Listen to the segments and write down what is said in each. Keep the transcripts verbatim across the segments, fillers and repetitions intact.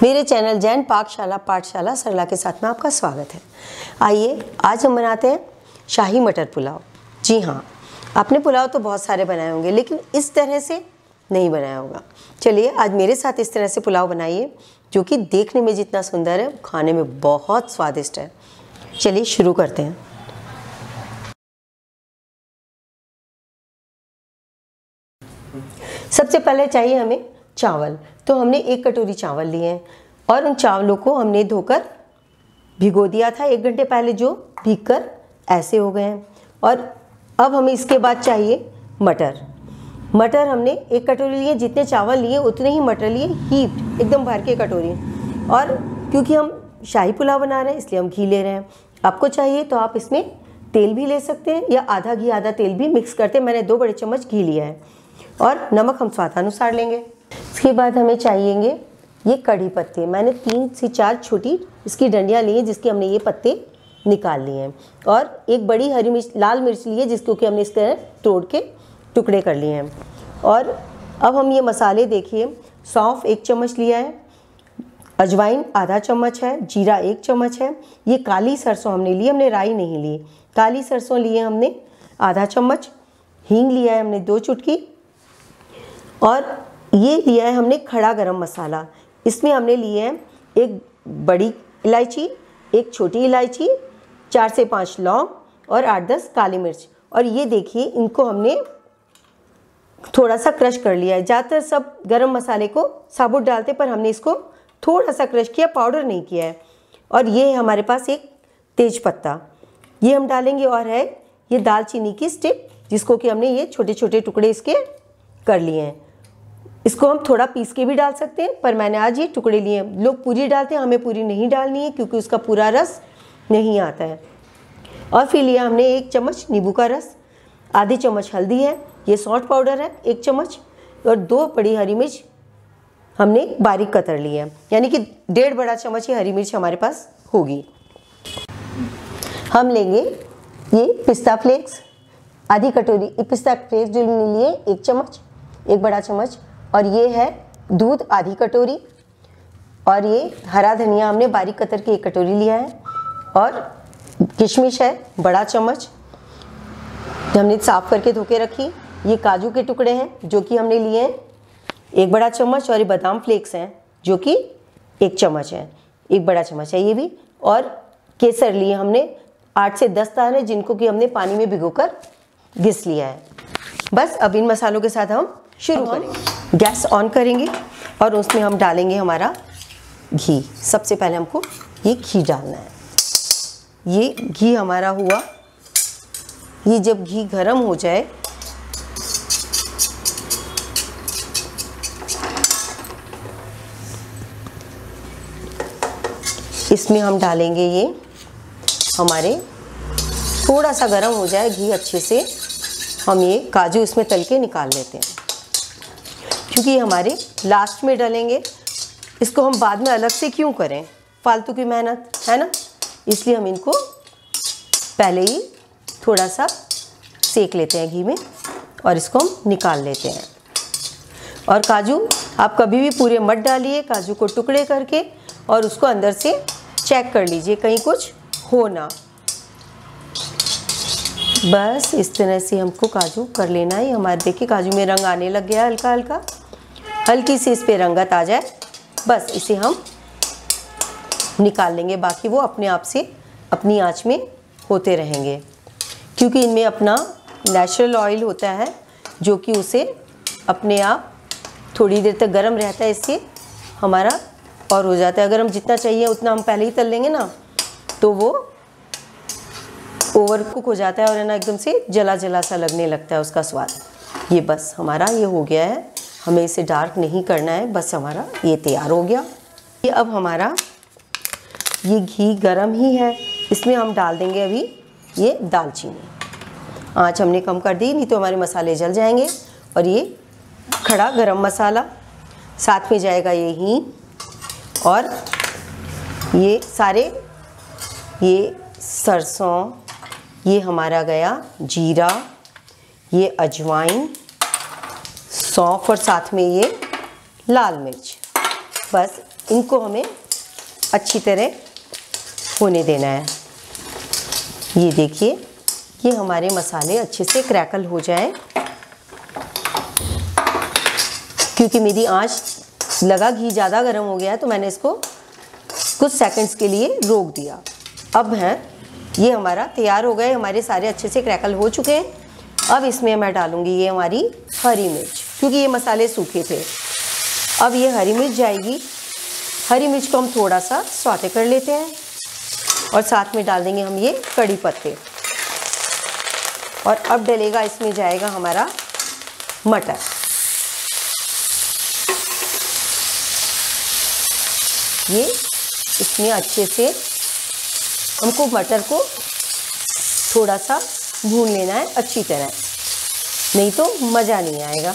मेरे चैनल जैन पाकशाला पाठशाला सरला के साथ में आपका स्वागत है। आइए आज हम बनाते हैं शाही मटर पुलाव। जी हाँ, आपने पुलाव तो बहुत सारे बनाए होंगे लेकिन इस तरह से नहीं बनाया होगा। चलिए आज मेरे साथ इस तरह से पुलाव बनाइए जो कि देखने में जितना सुंदर है खाने में बहुत स्वादिष्ट है। चलिए शुरू करते हैं। सबसे पहले चाहिए हमें चावल। तो हमने एक कटोरी चावल लिए हैं और उन चावलों को हमने धोकर भिगो दिया था एक घंटे पहले, जो भीगकर ऐसे हो गए हैं। और अब हमें इसके बाद चाहिए मटर। मटर हमने एक कटोरी लिए, जितने चावल लिए उतने ही मटर लिए, हीप्ड एकदम भर के कटोरी। और क्योंकि हम शाही पुलाव बना रहे हैं इसलिए हम घी ले रहे हैं। आपको चाहिए तो आप इसमें तेल भी ले सकते हैं या आधा घी आधा तेल भी मिक्स करते हैं। मैंने दो बड़े चम्मच घी लिया है और नमक हम स्वादानुसार लेंगे। इसके बाद हमें चाहिएंगे ये कड़ी पत्ते। मैंने तीन से चार छोटी इसकी डंडियाँ ली हैं जिसके हमने ये पत्ते निकाल लिए हैं। और एक बड़ी हरी मिर्च, लाल मिर्च ली है जिसको कि हमने इस तरह तोड़ के टुकड़े कर लिए हैं। और अब हम ये मसाले देखिए, सौंफ एक चम्मच लिया है, अजवाइन आधा चम्मच है, जीरा एक चम्मच है, ये काली सरसों हमने ली, हमने राई नहीं ली, काली सरसों लिए हमने आधा चम्मच, हींग लिया है हमने दो चुटकी, और ये लिया है हमने खड़ा गरम मसाला। इसमें हमने लिए हैं एक बड़ी इलायची, एक छोटी इलायची, चार से पाँच लौंग और आठ दस काली मिर्च। और ये देखिए इनको हमने थोड़ा सा क्रश कर लिया है। ज़्यादातर सब गरम मसाले को साबुत डालते पर हमने इसको थोड़ा सा क्रश किया, पाउडर नहीं किया है। और ये है हमारे पास एक तेज पत्ता, ये हम डालेंगे। और है ये दालचीनी की स्टिक जिसको कि हमने ये छोटे छोटे टुकड़े इसके कर लिए हैं। इसको हम थोड़ा पीस के भी डाल सकते हैं पर मैंने आज ये टुकड़े लिए हैं। लोग पूरी डालते हैं, हमें पूरी नहीं डालनी है क्योंकि उसका पूरा रस नहीं आता है। और फिर लिया हमने एक चम्मच नींबू का रस, आधी चम्मच हल्दी है, ये सॉल्ट पाउडर है एक चम्मच, और दो बड़ी हरी मिर्च हमने बारीक कतर ली है, यानी कि डेढ़ बड़ा चम्मच ये हरी मिर्च हमारे पास होगी। हम लेंगे ये पिस्ता फ्लेक्स, आधी कटोरी पिस्ता फ्लेक्स जो लिए एक चम्मच, एक बड़ा चम्मच। और ये है दूध आधी कटोरी, और ये हरा धनिया हमने बारीक कतर के एक कटोरी लिया है। और किशमिश है बड़ा चम्मच, हमने साफ करके धो के रखी। ये काजू के टुकड़े हैं जो कि हमने लिए हैं एक बड़ा चम्मच, और ये बादाम फ्लेक्स हैं जो कि एक चम्मच है, एक बड़ा चम्मच है ये भी। और केसर लिए हमने आठ से दस दाने जिनको कि हमने पानी में भिगोकर घिस लिया है। बस अब इन मसालों के साथ हम शुरू करेंगे। गैस ऑन करेंगे और उसमें हम डालेंगे हमारा घी। सबसे पहले हमको ये घी डालना है। ये घी हमारा हुआ, ये जब घी गरम हो जाए इसमें हम डालेंगे ये हमारे, थोड़ा सा गरम हो जाए घी अच्छे से, हम ये काजू इसमें तल के निकाल लेते हैं क्योंकि ये हमारे लास्ट में डालेंगे। इसको हम बाद में अलग से क्यों करें, फालतू की मेहनत है ना, इसलिए हम इनको पहले ही थोड़ा सा सेक लेते हैं घी में और इसको हम निकाल लेते हैं। और काजू आप कभी भी पूरे मत डालिए, काजू को टुकड़े करके और उसको अंदर से चेक कर लीजिए कहीं कुछ हो ना। बस इस तरह से हमको काजू कर लेना है। हमारे देखिए काजू में रंग आने लग गया हल्का हल्का, हल्की सी इस पे रंगत आ जाए बस इसे हम निकाल लेंगे। बाकी वो अपने आप से अपनी आंच में होते रहेंगे क्योंकि इनमें अपना नेचुरल ऑयल होता है जो कि उसे अपने आप थोड़ी देर तक गर्म रहता है, इससे हमारा और हो जाता है। अगर हम जितना चाहिए उतना हम पहले ही तल लेंगे ना तो वो ओवर कुक हो जाता है और है ना एकदम से जला जला सा लगने लगता है उसका स्वाद। ये बस हमारा ये हो गया है, हमें इसे डार्क नहीं करना है, बस हमारा ये तैयार हो गया। ये अब हमारा ये घी गरम ही है, इसमें हम डाल देंगे अभी ये दालचीनी। आँच हमने कम कर दी नहीं तो हमारे मसाले जल जाएंगे। और ये खड़ा गरम मसाला, साथ में जाएगा ये हींग, और ये सारे ये सरसों, ये हमारा गया जीरा, ये अजवाइन, सौंफ और साथ में ये लाल मिर्च। बस इनको हमें अच्छी तरह होने देना है। ये देखिए कि हमारे मसाले अच्छे से क्रैकल हो जाएं, क्योंकि मेरी आंच लगा घी ज़्यादा गर्म हो गया है तो मैंने इसको कुछ सेकंड्स के लिए रोक दिया। अब हैं ये हमारा तैयार हो गए, हमारे सारे अच्छे से क्रैकल हो चुके हैं। अब इसमें मैं डालूँगी ये हमारी हरी मिर्च, क्योंकि ये मसाले सूखे थे। अब ये हरी मिर्च जाएगी। हरी मिर्च को हम थोड़ा सा सौते कर लेते हैं और साथ में डाल देंगे हम ये कड़ी पत्ते। और अब डलेगा, इसमें जाएगा हमारा मटर। ये इसमें अच्छे से हमको मटर को थोड़ा सा भून लेना है अच्छी तरह, नहीं तो मज़ा नहीं आएगा।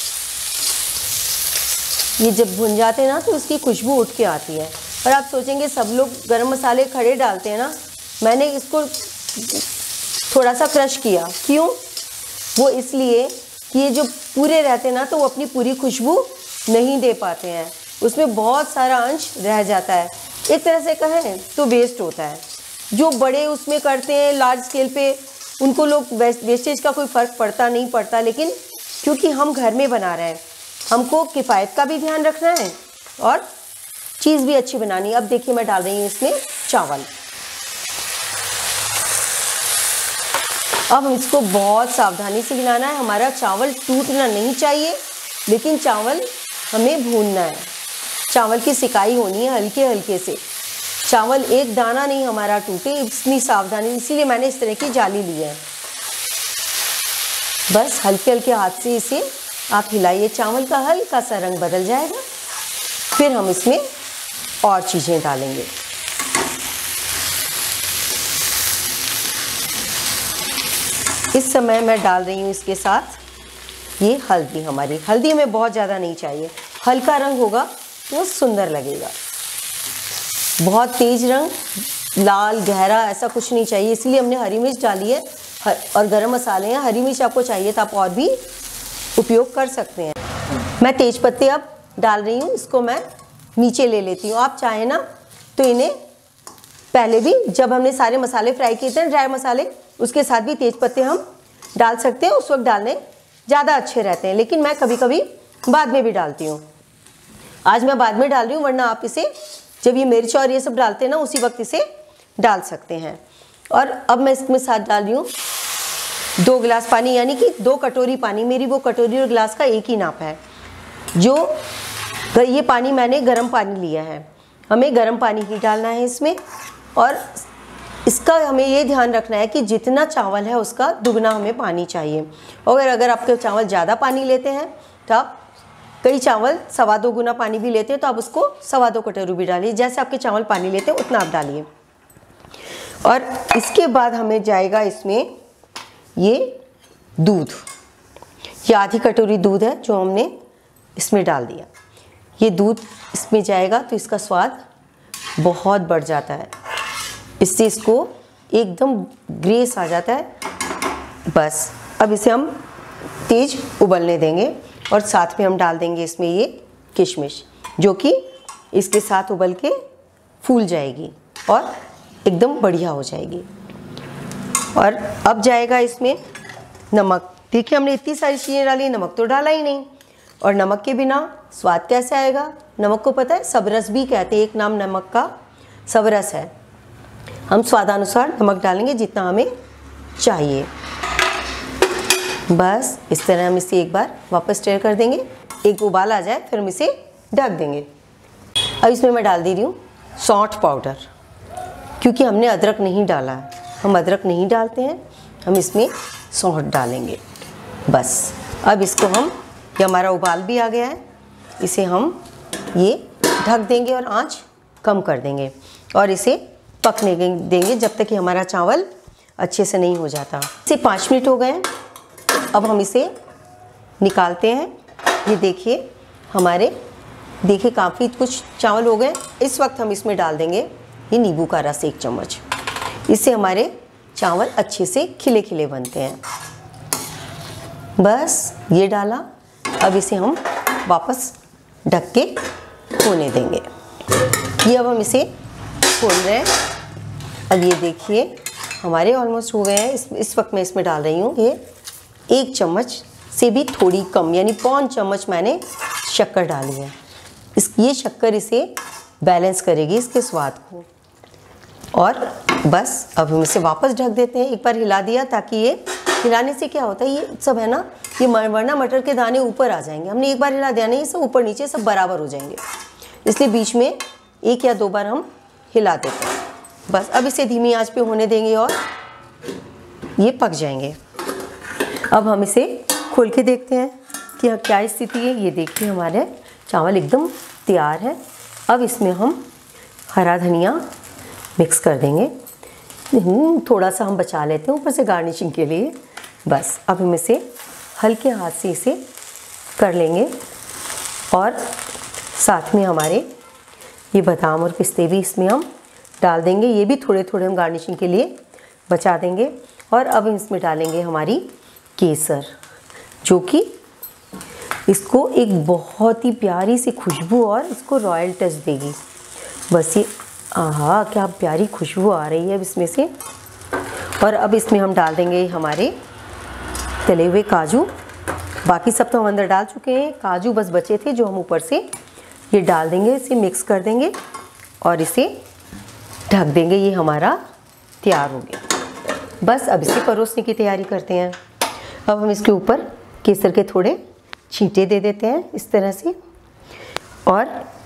ये जब भुन जाते हैं ना तो उसकी खुशबू उठ के आती है। और आप सोचेंगे सब लोग गरम मसाले खड़े डालते हैं ना, मैंने इसको थोड़ा सा क्रश किया। क्यों? वो इसलिए कि ये जो पूरे रहते हैं ना तो वो अपनी पूरी खुशबू नहीं दे पाते हैं, उसमें बहुत सारा अंश रह जाता है। एक तरह से कहें तो वेस्ट होता है। जो बड़े उसमें करते हैं लार्ज स्केल पे, उनको लोग वेस्टेज का कोई फ़र्क पड़ता नहीं पड़ता, लेकिन क्योंकि हम घर में बना रहे हैं, हमको किफ़ायत का भी ध्यान रखना है और चीज़ भी अच्छी बनानी है। अब देखिए मैं डाल रही हूँ इसमें चावल। अब हम इसको बहुत सावधानी से हिलाना है। हमारा चावल टूटना नहीं चाहिए, लेकिन चावल हमें भूनना है। चावल की सिकाई होनी है हल्के हल्के से, चावल एक दाना नहीं हमारा टूटे, इतनी सावधानी। इसीलिए मैंने इस तरह की जाली ली है। बस हल्के हल्के हाथ से इसे आप हिलाइए, चावल का हल्का सा रंग बदल जाएगा। फिर हम इसमें और चीज़ें डालेंगे। इस समय मैं डाल रही हूँ इसके साथ ये हल्दी। हमारी हल्दी हमें बहुत ज़्यादा नहीं चाहिए, हल्का रंग होगा वो सुंदर लगेगा। बहुत तेज रंग, लाल गहरा ऐसा कुछ नहीं चाहिए, इसलिए हमने हरी मिर्च डाली है और गरम मसाले हैं। हरी मिर्च आपको चाहिए तो आप और भी उपयोग कर सकते हैं। मैं तेज पत्ते अब डाल रही हूँ, इसको मैं नीचे ले लेती हूँ। आप चाहें ना तो इन्हें पहले भी, जब हमने सारे मसाले फ्राई किए थे ड्राई मसाले, उसके साथ भी तेज पत्ते हम डाल सकते हैं। उस वक्त डालने ज़्यादा अच्छे रहते हैं, लेकिन मैं कभी कभी बाद में भी डालती हूँ। आज मैं बाद में डाल रही हूँ, वरना आप इसे जब ये मिर्च और ये सब डालते हैं ना उसी वक्त इसे डाल सकते हैं। और अब मैं इसमें साथ डाल रही हूँ दो गिलास पानी, यानी कि दो कटोरी पानी। मेरी वो कटोरी और गिलास का एक ही नाप है। जो ये पानी मैंने गर्म पानी लिया है, हमें गर्म पानी ही डालना है इसमें। और इसका हमें ये ध्यान रखना है कि जितना चावल है उसका दुगना हमें पानी चाहिए। और अगर आपके चावल ज़्यादा पानी लेते हैं तो आप, कई चावल सवा दो गुना पानी भी लेते हैं तो आप उसको सवा दो कटोरी भी डालिए। जैसे आपके चावल पानी लेते हैं उतना आप डालिए। और इसके बाद हमें जाएगा इसमें ये दूध। ये आधी कटोरी दूध है जो हमने इसमें डाल दिया। ये दूध इसमें जाएगा तो इसका स्वाद बहुत बढ़ जाता है, इससे इसको एकदम ग्रेस आ जाता है। बस अब इसे हम तेज उबलने देंगे और साथ में हम डाल देंगे इसमें ये किशमिश, जो कि इसके साथ उबल के फूल जाएगी और एकदम बढ़िया हो जाएगी। और अब जाएगा इसमें नमक। देखिए हमने इतनी सारी चीज़ें डाली, नमक तो डाला ही नहीं। और नमक के बिना स्वाद कैसे आएगा? नमक को पता है सबरस भी कहते हैं, एक नाम नमक का सबरस है। हम स्वादानुसार नमक डालेंगे जितना हमें चाहिए। बस इस तरह हम इसे एक बार वापस स्टर कर देंगे, एक उबाल आ जाए फिर हम इसे ढक देंगे। अब इसमें मैं डाल दे रही हूँ सौंठ पाउडर, क्योंकि हमने अदरक नहीं डाला है। हम अदरक नहीं डालते हैं, हम इसमें सौंठ डालेंगे। बस अब इसको हम, ये हमारा उबाल भी आ गया है, इसे हम ये ढक देंगे और आंच कम कर देंगे और इसे पकने देंगे जब तक कि हमारा चावल अच्छे से नहीं हो जाता। इसे पाँच मिनट हो गए हैं। अब हम इसे निकालते हैं। ये देखिए हमारे, देखिए काफ़ी कुछ चावल हो गए। इस वक्त हम इसमें डाल देंगे ये नींबू का रस एक चम्मच। इससे हमारे चावल अच्छे से खिले खिले बनते हैं। बस ये डाला, अब इसे हम वापस ढक के होने देंगे। ये अब हम इसे खोल रहे हैं। अब ये देखिए हमारे ऑलमोस्ट हो गए हैं। इस इस वक्त मैं इसमें डाल रही हूँ ये एक चम्मच से भी थोड़ी कम, यानी पौन चम्मच मैंने शक्कर डाली है। इस ये शक्कर इसे बैलेंस करेगी, इसके स्वाद को। और बस अब हम इसे वापस ढक देते हैं। एक बार हिला दिया, ताकि ये हिलाने से क्या होता है, ये सब है ना, ये वरना मटर के दाने ऊपर आ जाएंगे। हमने एक बार हिला दिया नहीं, ये सब ऊपर नीचे सब बराबर हो जाएंगे, इसलिए बीच में एक या दो बार हम हिला देते हैं। बस अब इसे धीमी आंच पे होने देंगे और ये पक जाएंगे। अब हम इसे खोल के देखते हैं कि क्या स्थिति है। ये देखिए हमारे चावल एकदम तैयार है। अब इसमें हम हरा धनिया मिक्स कर देंगे, थोड़ा सा हम बचा लेते हैं ऊपर से गार्निशिंग के लिए। बस अब हम इसे हल्के हाथ से इसे कर लेंगे और साथ में हमारे ये बादाम और पिस्ते भी इसमें हम डाल देंगे। ये भी थोड़े थोड़े हम गार्निशिंग के लिए बचा देंगे। और अब हम इसमें डालेंगे हमारी केसर, जो कि इसको एक बहुत ही प्यारी सी खुशबू और इसको रॉयल टच देगी। बस ये आहा क्या प्यारी खुशबू आ रही है अब इसमें से। और अब इसमें हम डाल देंगे हमारे तले हुए काजू। बाकी सब तो हम अंदर डाल चुके हैं, काजू बस बचे थे जो हम ऊपर से ये डाल देंगे। इसे मिक्स कर देंगे और इसे ढक देंगे। ये हमारा तैयार हो गया। बस अब इसे परोसने की तैयारी करते हैं। अब हम इसके ऊपर केसर के थोड़े छींटे दे देते हैं इस तरह से, और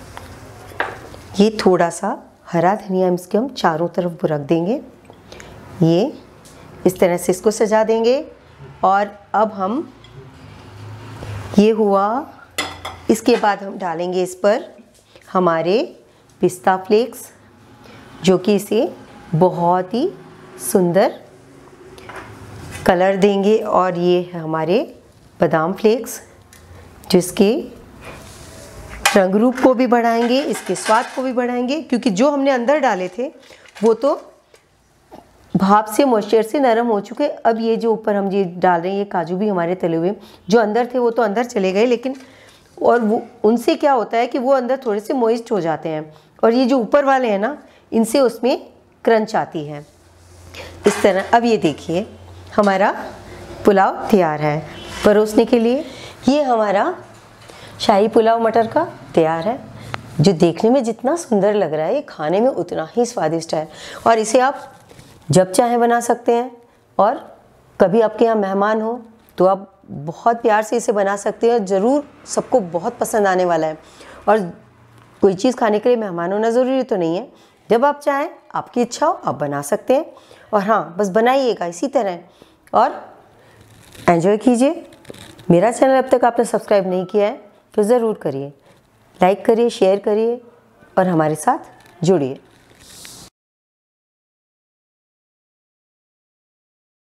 ये थोड़ा सा हरा धनिया इसके हम चारों तरफ रख देंगे। ये इस तरह से इसको सजा देंगे। और अब हम ये हुआ, इसके बाद हम डालेंगे इस पर हमारे पिस्ता फ्लेक्स, जो कि इसे बहुत ही सुंदर कलर देंगे। और ये है हमारे बादाम फ्लेक्स, जिसके रंग रूप को भी बढ़ाएंगे, इसके स्वाद को भी बढ़ाएंगे। क्योंकि जो हमने अंदर डाले थे वो तो भाप से मॉइस्चर से नरम हो चुके। अब ये जो ऊपर हम ये डाल रहे हैं, ये काजू भी हमारे तले हुए, जो अंदर थे वो तो अंदर चले गए, लेकिन और वो उनसे क्या होता है कि वो अंदर थोड़े से मॉइस्ट हो जाते हैं। और ये जो ऊपर वाले हैं ना, इनसे उसमें क्रंच आती है इस तरह। अब ये देखिए हमारा पुलाव तैयार है परोसने के लिए। ये हमारा शाही पुलाव मटर का तैयार है, जो देखने में जितना सुंदर लग रहा है, ये खाने में उतना ही स्वादिष्ट है। और इसे आप जब चाहें बना सकते हैं, और कभी आपके यहाँ मेहमान हो तो आप बहुत प्यार से इसे बना सकते हैं। ज़रूर सबको बहुत पसंद आने वाला है। और कोई चीज़ खाने के लिए मेहमान होना ज़रूरी तो नहीं है, जब आप चाहें, आपकी इच्छा हो, आप बना सकते हैं। और हाँ, बस बनाइएगा इसी तरह और एंजॉय कीजिए। मेरा चैनल अब तक आपने सब्सक्राइब नहीं किया है तो ज़रूर करिए, लाइक करिए, शेयर करिए और हमारे साथ जुड़िए।